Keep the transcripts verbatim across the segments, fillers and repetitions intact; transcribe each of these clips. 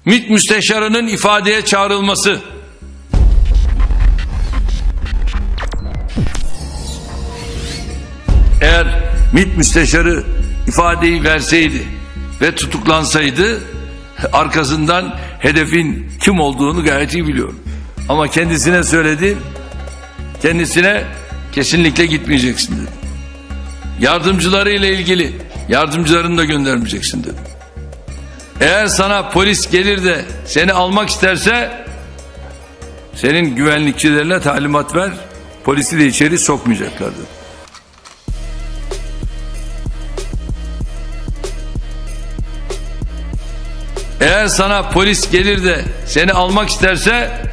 MİT müsteşarının ifadeye çağrılması, eğer MİT müsteşarı ifadeyi verseydi ve tutuklansaydı, arkasından hedefin kim olduğunu gayet iyi biliyorum. Ama kendisine söyledi, kendisine kesinlikle gitmeyeceksin dedi. Yardımcıları ile ilgili, yardımcılarını da göndermeyeceksin dedi. Eğer sana polis gelir de seni almak isterse, senin güvenlikçilerine talimat ver, polisi de içeri sokmayacaklar dedi. Eğer sana polis gelir de seni almak isterse,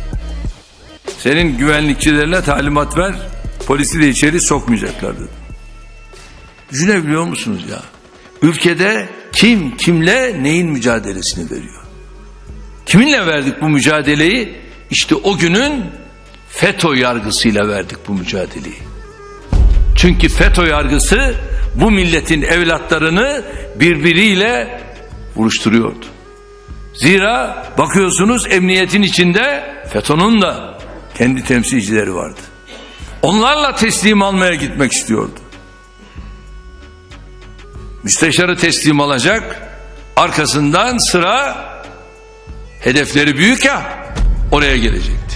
senin güvenlikçilerine talimat ver, polisi de içeri sokmayacaklar dedi. Düşünebiliyor musunuz ya? Ülkede kim kimle neyin mücadelesini veriyor? Kiminle verdik bu mücadeleyi? İşte o günün FETÖ yargısıyla verdik bu mücadeleyi. Çünkü FETÖ yargısı bu milletin evlatlarını birbiriyle vuruşturuyordu. Zira bakıyorsunuz emniyetin içinde FETÖ'nün da kendi temsilcileri vardı. Onlarla teslim almaya gitmek istiyordu. Müsteşarı teslim alacak, arkasından sıra hedefleri büyük ya, oraya gelecekti.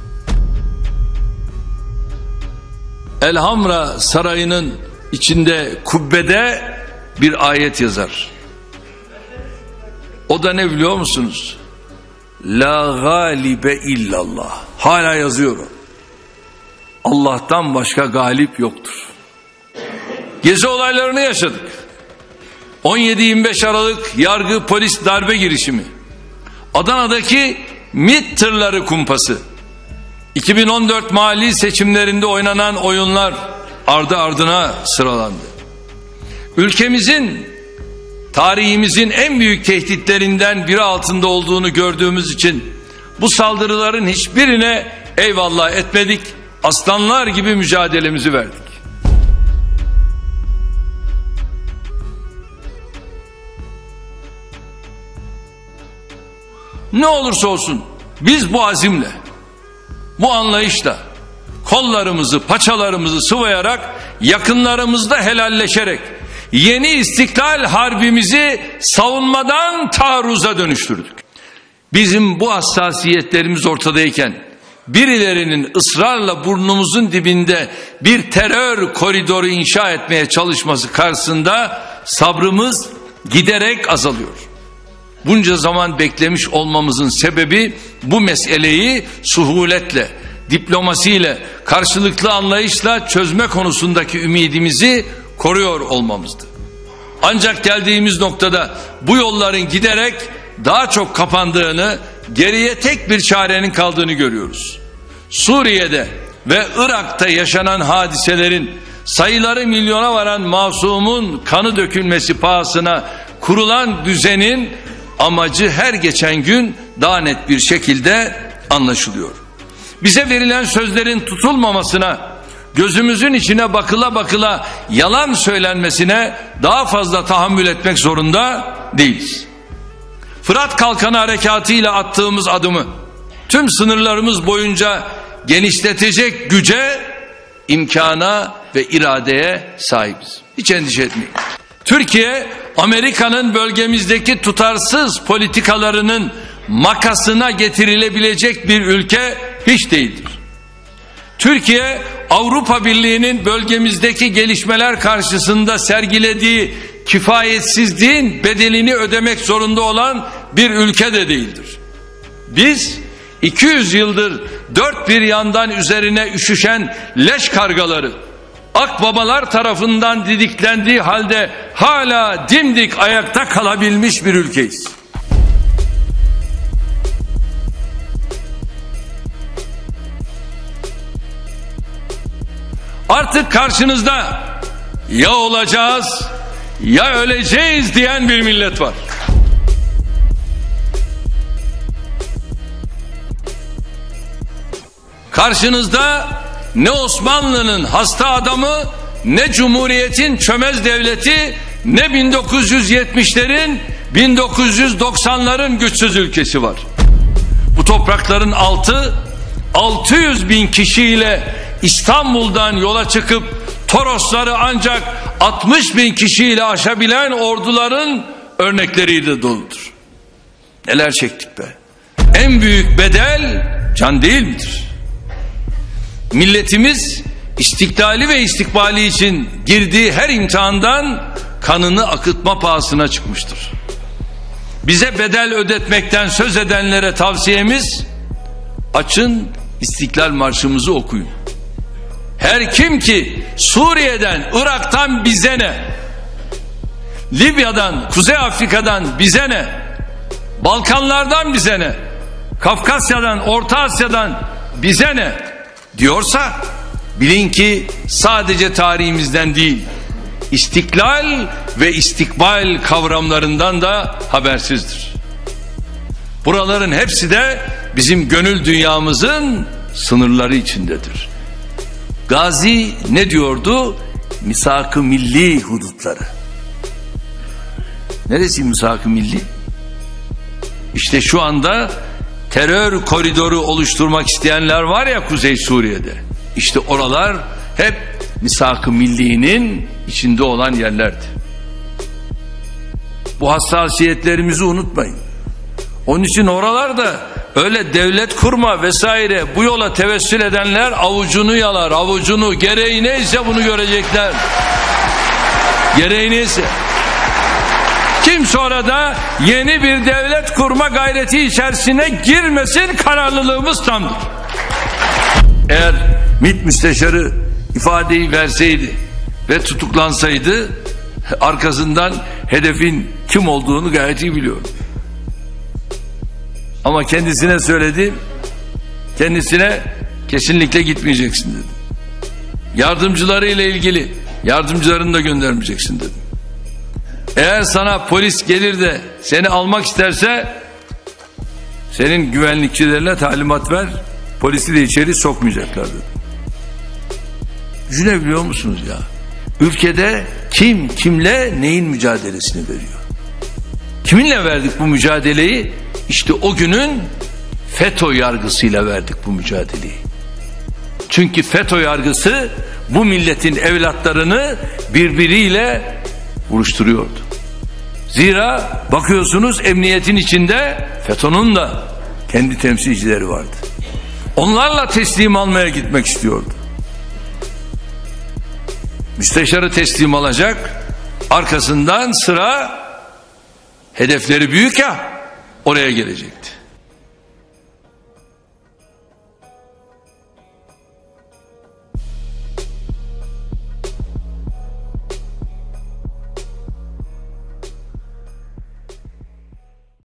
Elhamra Sarayı'nın içinde kubbede bir ayet yazar. O da ne biliyor musunuz? La galibe illallah. Hala yazıyorum. Allah'tan başka galip yoktur. Gezi olaylarını yaşadık. on yedi yirmi beş Aralık yargı polis darbe girişimi. Adana'daki MİT tırları kumpası. iki bin on dört mali seçimlerinde oynanan oyunlar ardı ardına sıralandı. Ülkemizin, tarihimizin en büyük tehditlerinden biri altında olduğunu gördüğümüz için bu saldırıların hiçbirine eyvallah etmedik. Aslanlar gibi mücadelemizi verdik. Ne olursa olsun biz bu azimle, bu anlayışla, kollarımızı, paçalarımızı sıvayarak, yakınlarımızla helalleşerek yeni istiklal harbimizi savunmadan taarruza dönüştürdük. Bizim bu hassasiyetlerimiz ortadayken birilerinin ısrarla burnumuzun dibinde bir terör koridoru inşa etmeye çalışması karşısında sabrımız giderek azalıyor. Bunca zaman beklemiş olmamızın sebebi bu meseleyi suhuletle, diplomasiyle, karşılıklı anlayışla çözme konusundaki ümidimizi koruyor olmamızdı. Ancak geldiğimiz noktada bu yolların giderek daha çok kapandığını, geriye tek bir çarenin kaldığını görüyoruz. Suriye'de ve Irak'ta yaşanan hadiselerin sayıları milyona varan masumun kanı dökülmesi pahasına kurulan düzenin amacı her geçen gün daha net bir şekilde anlaşılıyor. Bize verilen sözlerin tutulmamasına, gözümüzün içine bakıla bakıla yalan söylenmesine daha fazla tahammül etmek zorunda değiliz. Fırat Kalkanı harekatıyla attığımız adımı tüm sınırlarımız boyunca genişletecek güce, imkana ve iradeye sahibiz. Hiç endişe etmeyin. Türkiye, Amerika'nın bölgemizdeki tutarsız politikalarının makasına getirilebilecek bir ülke hiç değildir. Türkiye, Avrupa Birliği'nin bölgemizdeki gelişmeler karşısında sergilediği kifayetsizliğin bedelini ödemek zorunda olan bir ülke de değildir. Biz iki yüz yıldır dört bir yandan üzerine üşüşen leş kargaları, akbabalar tarafından didiklendiği halde hala dimdik ayakta kalabilmiş bir ülkeyiz. Artık karşınızda ya olacağız ya öleceğiz diyen bir millet var. Karşınızda ne Osmanlı'nın hasta adamı, ne Cumhuriyet'in çömez devleti, ne bin dokuz yüz yetmişlerin bin dokuz yüz doksanların güçsüz ülkesi var. Bu toprakların altı altı yüz bin kişiyle İstanbul'dan yola çıkıp Torosları ancak altmış bin kişiyle aşabilen orduların örnekleriyle doludur. Neler çektik be. En büyük bedel can değil midir? Milletimiz istiklali ve istikbali için girdiği her imtihandan kanını akıtma pahasına çıkmıştır. Bize bedel ödetmekten söz edenlere tavsiyemiz, açın İstiklal Marşımızı okuyun. Her kim ki Suriye'den, Irak'tan bize ne? Libya'dan, Kuzey Afrika'dan bize ne? Balkanlardan bize ne? Kafkasya'dan, Orta Asya'dan bize ne? Diyorsa bilin ki sadece tarihimizden değil, istiklal ve istikbal kavramlarından da habersizdir. Buraların hepsi de bizim gönül dünyamızın sınırları içindedir. Gazi ne diyordu? Misak-ı milli hudutları. Neresi misak-ı milli? İşte şu anda terör koridoru oluşturmak isteyenler var ya Kuzey Suriye'de. İşte oralar hep misak-ı millinin içinde olan yerlerdi. Bu hassasiyetlerimizi unutmayın. Onun için oralarda öyle devlet kurma vesaire bu yola tevessül edenler avucunu yalar, avucunu, gereği neyse bunu görecekler. Gereği neyse. Kim sonra da yeni bir devlet kurma gayreti içerisine girmesin, kararlılığımız tamdır. Eğer MİT müsteşarı ifadeyi verseydi ve tutuklansaydı, arkasından hedefin kim olduğunu gayet iyi biliyorum. Ama kendisine söyledim, kendisine kesinlikle gitmeyeceksin dedim. Yardımcıları ile ilgili yardımcılarını da göndermeyeceksin dedim. Eğer sana polis gelir de seni almak isterse senin güvenlikçilerine talimat ver, polisi de içeri sokmayacaklar dedim. Düşünebiliyor musunuz ya? Ülkede kim kimle neyin mücadelesini veriyor? Kiminle verdik bu mücadeleyi? İşte o günün FETÖ yargısıyla verdik bu mücadeleyi. Çünkü FETÖ yargısı bu milletin evlatlarını birbiriyle vuruşturuyordu. Zira bakıyorsunuz emniyetin içinde FETÖ'nün de kendi temsilcileri vardı. Onlarla teslim almaya gitmek istiyordu. Müsteşarı teslim alacak, arkasından sıra hedefleri büyük ya, oraya gelecekti.